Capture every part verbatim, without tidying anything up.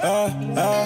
ah, ah.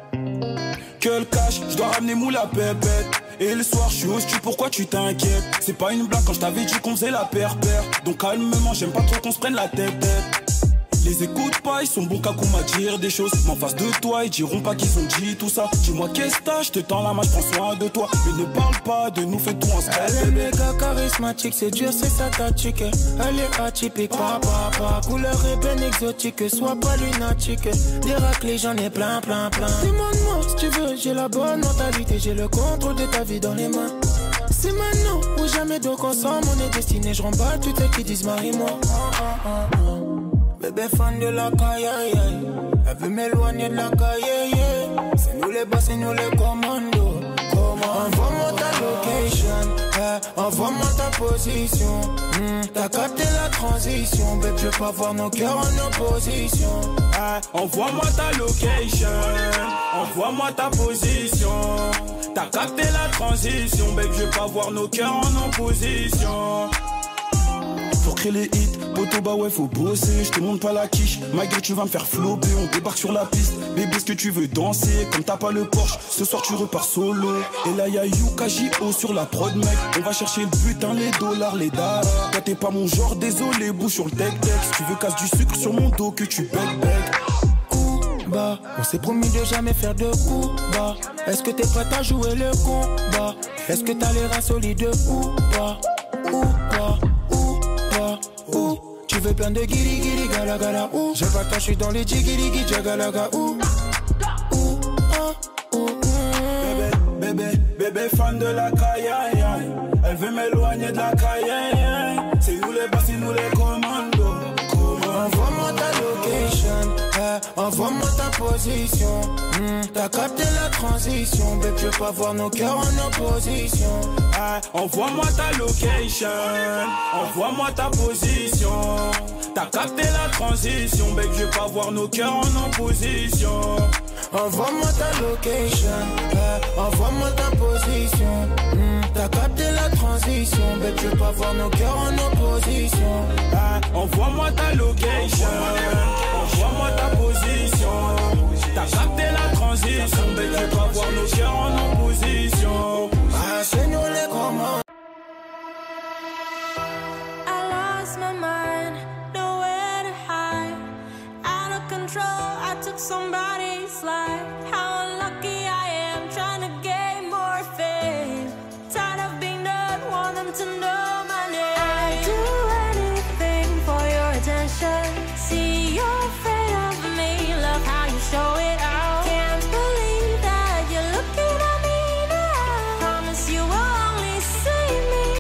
Que le cash, je dois ramener moule à pépette. Et le soir, je suis au stu, pourquoi tu t'inquiètes? C'est pas une blague quand je t'avais dit qu'on faisait la paire-paire. Donc calmement, j'aime pas trop qu'on se prenne la tête, tête. Les écoute pas, ils sont bons qu'à coup m'a dire des choses. Mais en face de toi, ils diront pas qu'ils ont dit tout ça. Dis-moi qu'est-ce que t'as, je te tends la main, je prends soin de toi. Mais ne parle pas de nous, fais tout en style. Elle est méga charismatique, c'est dur, c'est sa tactique. Elle est atypique, pa pa pa. Couleur ébène exotique, sois pas lunatique. Des raclés, j'en ai plein, plein, plein. Demande-moi si tu veux, j'ai la bonne mentalité. J'ai le contrôle de ta vie dans les mains. C'est maintenant ou jamais, donc ensemble on est destiné. Je remballe toutes celles qui disent marie-moi. Oh, oh, oh, oh. Bébé fan de la caille, elle veut m'éloigner de la caille. C'est nous les boss, c'est nous les commandos. Envoie-moi ta location, eh, envoie-moi ta position. mm, T'as capté la transition, babe, je veux pas voir nos cœurs en opposition. eh, Envoie-moi ta location, envoie-moi ta position. T'as capté la transition, babe, je veux pas voir nos cœurs en opposition. Pour créer les hits, poto bah ouais faut bosser. Je te montre pas la quiche, ma gueule tu vas me faire flopper. On débarque sur la piste, bébé est-ce que tu veux danser? Comme t'as pas le Porsche, ce soir tu repars solo. Et là y'a Yuka J O sur la prod mec. On va chercher le butin, les dollars, les daras. Toi t'es pas mon genre, désolé, bouge sur le tech-tex. Tu veux casse du sucre sur mon dos que tu bec bec. Bah, on s'est promis de jamais faire de coups bas. Est-ce que t'es prête à jouer le combat? Est-ce que t'as les reins solides ou pas? Ou pas? Ouh, tu veux plein de guiri guiri gala gala ouh. J'ai pas le temps, j'suis dans les jigiri giri jagalaga ouh. Ouh, ah, ouh, mm. Bébé, bébé, bébé fan de la caille. Elle veut m'éloigner de la caille. C'est nous les boss, c'est nous les commandos. Envoie-moi ta location, eh, envoie-moi ta position. mm, T'as capté la transition, babe, je veux pas voir nos cœurs en opposition. eh, Envoie-moi ta location, envoie-moi ta position. T'as capté la transition, babe, je veux pas voir nos cœurs en opposition. Envoie-moi ta location, eh, envoie-moi ta position. mm, T'as capté la transition, babe, je veux pas voir nos cœurs en opposition. eh, Envoie-moi ta location, envoie-moi ta position. T'as capté la transition, babe, je veux pas voir nos cœurs en opposition. Ah, c'est nous les commandes. I lost my mind, nowhere to hide. Out of control, I took somebody's life.